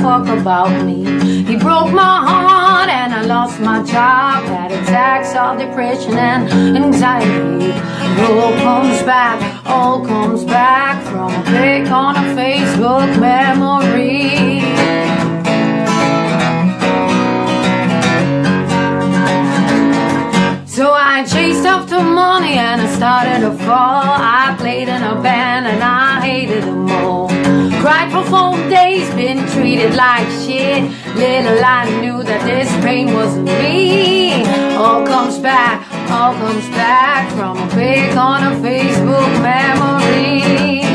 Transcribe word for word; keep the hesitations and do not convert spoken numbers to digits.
talk about me. He broke my heart and I lost my job. Had attacks of depression and anxiety. It all comes back, all comes back from a pic on a Facebook memory. So I chased after money and I started to fall. I played in a band and I hated them all. Cried for four days, been treated like shit. Little I knew that this pain wasn't me. All comes back, all comes back from a pic on a Facebook memory.